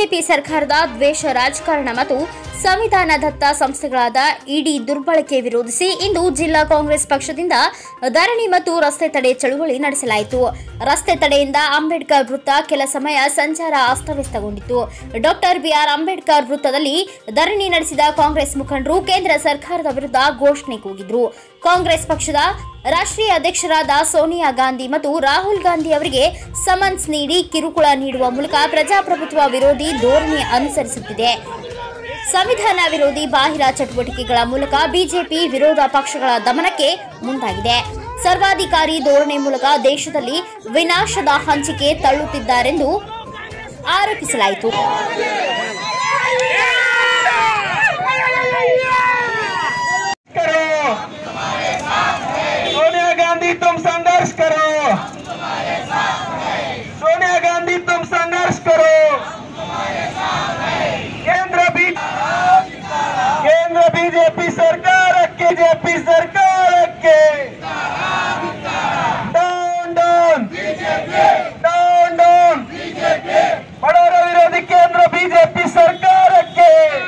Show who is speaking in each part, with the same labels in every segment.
Speaker 1: BJP ಸರ್ಕಾರದ ದ್ವೇಷ ರಾಜಕಾರಣ ಮತ್ತು ಸಂವಿಧಾನದತ್ತ ಸಂಸ್ಥೆಗಳಾದ ಇಡಿ ದುರ್ಬಳಕೆ ವಿರೋಧಿಸಿ ಇಂದು ಜಿಲ್ಲಾ ಕಾಂಗ್ರೆಸ್ ಪಕ್ಷದಿಂದ ಧರಣಿ ಮತ್ತು ರಸ್ತೆ ತಡೆ ಚಳುವಳಿ ನಡೆಸಲಾಯಿತು. ರಸ್ತೆ ತಡೆಯಿಂದ ಅಂಬೇಡ್ಕರ್ ವೃತ್ತ ಕೆಲ ಸಮಯ ಸಂಚಾರ ಅಸ್ತವ್ಯಸ್ತಗೊಂಡಿತ್ತು. ಡಾಕ್ಟರ್ ಬಿಆರ್ ಅಂಬೇಡ್ಕರ್ ವೃತ್ತದಲ್ಲಿ ಧರಣಿ ನಡೆಸಿದ ಕಾಂಗ್ರೆಸ್ ಮುಖಂಡರು ಕೇಂದ್ರ ಸರ್ಕಾರದ ವಿರುದ್ಧ ಘೋಷಣೆ ಕೂಗಿದ್ರು. ಕಾಂಗ್ರೆಸ್ ಪಕ್ಷದ ರಾಷ್ಟ್ರೀಯ ಅಧ್ಯಕ್ಷರಾದ ಸೋನಿಯಾ ಗಾಂಧಿ ಮತ್ತು ರಾಹುಲ್ ಗಾಂಧಿ ಅವರಿಗೆ ಸಮನ್ಸ್ ನೀಡಿ ಕಿರುಕುಳ ನೀಡುವ ಮೂಲಕ ಪ್ರಜಾಪ್ರಭುತ್ವ ವಿರೋಧಿ ಧೋರಣೆ ಅನುಸರಿಸುತ್ತಿದೆ. ಸಂವಿಧಾನ ವಿರೋಧಿ ಬಾಹಿರ ಚಟುವಟಿಕೆಗಳ ಮೂಲಕ ಬಿಜೆಪಿ ವಿರೋಧ ಪಕ್ಷಗಳ ದಮನಕ್ಕೆ ಮುಂದಾಗಿದೆ. ಸರ್ವಾಧಿಕಾರಿ ಧೋರಣೆ ಮೂಲಕ ದೇಶದಲ್ಲಿ ವಿನಾಶದ ಹಂಚಿಕೆ ತಳ್ಳುತ್ತಿದ್ದಾರೆಂದು ಆರೋಪಿಸಲಾಯಿತು.
Speaker 2: सोनिया गांधी तुम संघर्ष करो, सोनिया गांधी तुम संघर्ष करो। केंद्र बीजेपी सरकार के डाउन डाउन बड़ोर विरोधी केंद्र बीजेपी सरकार के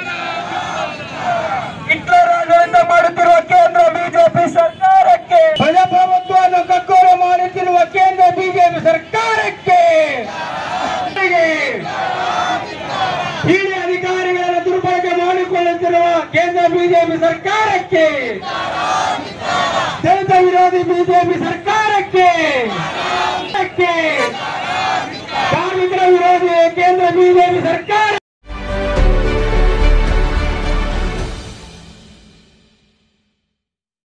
Speaker 2: ಹಿಟ್ಲರ್ ಆಡಳಿತ ಮಾಡುತ್ತಿರುವ ಕೇಂದ್ರ ಬಿಜೆಪಿ ಸರ್ಕಾರಕ್ಕೆ ಪ್ರಜಾಪ್ರಭುತ್ವವನ್ನು ಕಗ್ಗೊಲೆ ಮಾಡುತ್ತಿರುವ ಕೇಂದ್ರ ಬಿಜೆಪಿ ಸರ್ಕಾರಕ್ಕೆ ಹಿರಿಯ ಅಧಿಕಾರಿಗಳನ್ನು ದುರ್ಬಳಕೆ ಮಾಡಿಕೊಳ್ಳುತ್ತಿರುವ ಕೇಂದ್ರ ಬಿಜೆಪಿ ಸರ್ಕಾರಕ್ಕೆ ದಲಿತ ವಿರೋಧಿ ಬಿಜೆಪಿ ಸರ್ಕಾರಕ್ಕೆ ಕಾರ್ಮಿಕರ ವಿರೋಧಿ ಕೇಂದ್ರ ಬಿಜೆಪಿ ಸರ್ಕಾರ